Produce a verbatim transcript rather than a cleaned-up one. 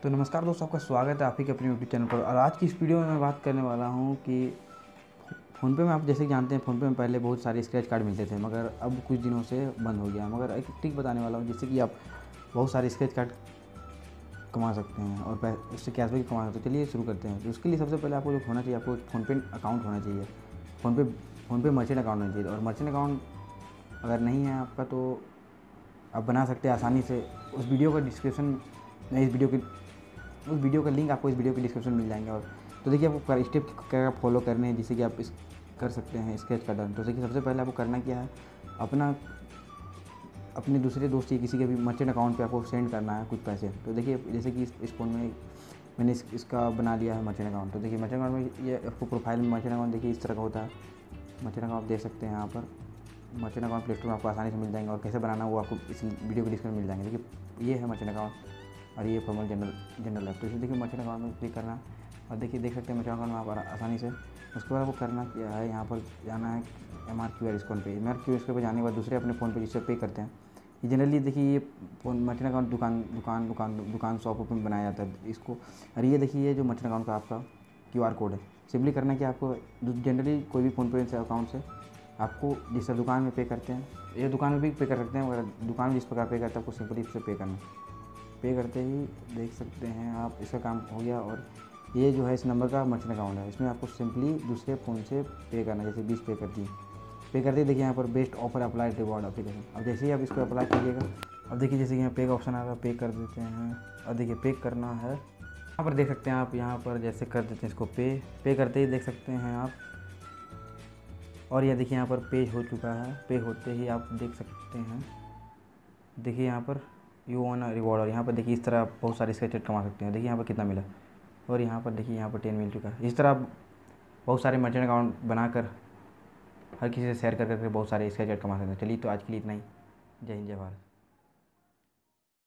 तो नमस्कार दोस्तों, आपका स्वागत है आप ही के अपने यूट्यूब चैनल पर। और आज की इस वीडियो में मैं बात करने वाला हूं कि फ़ोनपे में, आप जैसे कि जानते हैं, फ़ोनपे में पहले बहुत सारे स्क्रैच कार्ड मिलते थे, मगर अब कुछ दिनों से बंद हो गया। मगर एक ट्रिक बताने वाला हूं जिससे कि आप बहुत सारे स्क्रैच कार्ड कमा सकते हैं और उससे कैशबैक कमा सकते हैं। चलिए शुरू करते हैं। तो उसके लिए सबसे पहले आपको जो होना चाहिए, आपको एक फ़ोनपे अकाउंट होना चाहिए। फ़ोनपे फ़ोनपे मर्चेंट अकाउंट होना चाहिए। और मर्चेंट अकाउंट अगर नहीं है आपका तो आप बना सकते हैं आसानी से। उस वीडियो का डिस्क्रिप्शन इस वीडियो की उस वीडियो का लिंक आपको इस वीडियो के डिस्क्रिप्शन में मिल जाएंगे। और तो देखिए, आपको स्टेप क्या फॉलो करने हैं जिससे कि आप इस कर सकते हैं स्केच का डन। तो देखिए, सबसे पहले आपको करना क्या है, अपना अपने दूसरे दोस्त या किसी के भी मर्चेंट अकाउंट पे आपको सेंड करना है कुछ पैसे। तो देखिए, जैसे कि इस, इस फ़ोन में मैंने इस, इसका बना लिया है मर्चेंट अकाउंट। तो देखिए, मर्चेंट अकाउंट में ये आपको प्रोफाइल में मर्चेंट अकाउंट देखिए इस तरह का होता है। मर्चेंट अकाउंट आप देख सकते हैं यहाँ पर। मर्चेंट अकाउंट प्ले स्टोर में आपको आसानी से मिल जाएंगे और कैसे बनाना वो आपको इस वीडियो के डिस्क्रिप्शन में मिल जाएंगे। देखिए, ये है मर्चेंट अकाउंट और ये फॉर्मल जनरल जनरल ऐप। तो इसे देखिए, मर्चेंट अकाउंट में क्लिक करना है और देखिए देख सकते हैं मर्चेंट अकाउंट में आप आसानी से। उसके बाद आपको करना क्या है, यहाँ पर जाना है M R Q R score पे। M R Q R score पे जाने के बाद दूसरे अपने फ़ोन पे जिससे पे करते हैं, ये जनरली देखिए ये फ़ोन मर्चेंट अकाउंट दुकान दुकान दुकान दुकान शॉप में बनाया जाता है इसको। और ये देखिए, ये जो मर्चेंट अकाउंट का आपका क्यू आर कोड है, सिंपली करना है कि आपको जनरली कोई भी फ़ोन पे से अकाउंट से आपको जिस दुकान में पे करते हैं, ये दुकान में भी पे कर सकते हैं, मगर दुकान में जिस प्रकार पे करते हैं आपको सिंपली इससे पे करना है। पे करते ही देख सकते हैं आप, इसका काम हो गया। और ये जो है इस नंबर का मर्चेंट अकाउंट है, इसमें आपको सिंपली दूसरे फ़ोन से पे करना है। जैसे बीस पे कर दिए, पे कर दिए। देखिए यहाँ पर best offer apply reward application. अब जैसे ही आप इसको अप्लाई कीजिएगा, अब देखिए जैसे यहाँ पे का ऑप्शन आ रहा है, पे कर देते हैं। और देखिए पे करना है, यहाँ पर देख सकते हैं आप, यहाँ पर जैसे कर देते हैं इसको पे। पे करते ही देख सकते हैं आप, और यह देखिए यहाँ पर पे हो चुका है। पे होते ही आप देख सकते हैं, देखिए यहाँ पर यू वन रिवॉर्ड। और यहाँ पर देखिए इस तरह आप बहुत सारे स्क्रैच कमा सकते हैं। देखिए यहाँ पर कितना मिला, और यहाँ पर देखिए यहाँ पर टेन मिल चुका है। इस तरह आप बहुत सारे मर्चेंट अकाउंट बनाकर हर किसी से शेयर कर करके बहुत सारे स्क्रैच कमा सकते हैं। चलिए, तो आज के लिए इतना ही। जय हिंद, जय भारत।